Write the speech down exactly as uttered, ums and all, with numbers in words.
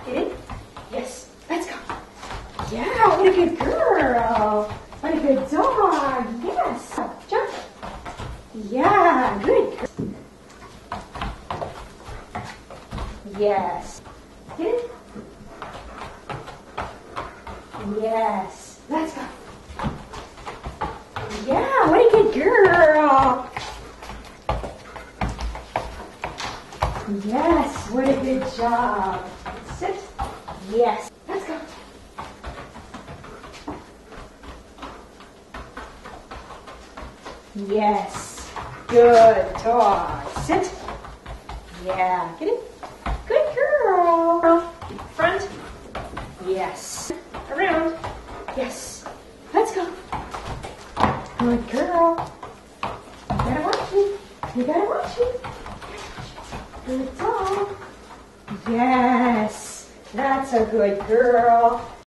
Get in. Yes. Let's go. Yeah, what a good girl. What a good dog. Yes. Jump. Yeah, good girl. Yes. Get in. Yes. Let's go. Yeah, what a good girl. Yes, what a good job. Sit. Yes. Let's go. Yes. Good dog. Sit. Yeah. Get it. Good girl. Front. Yes. Around. Yes. Let's go. Good girl. You gotta watch me. You gotta watch me. Good dog. Yes. That's a good girl.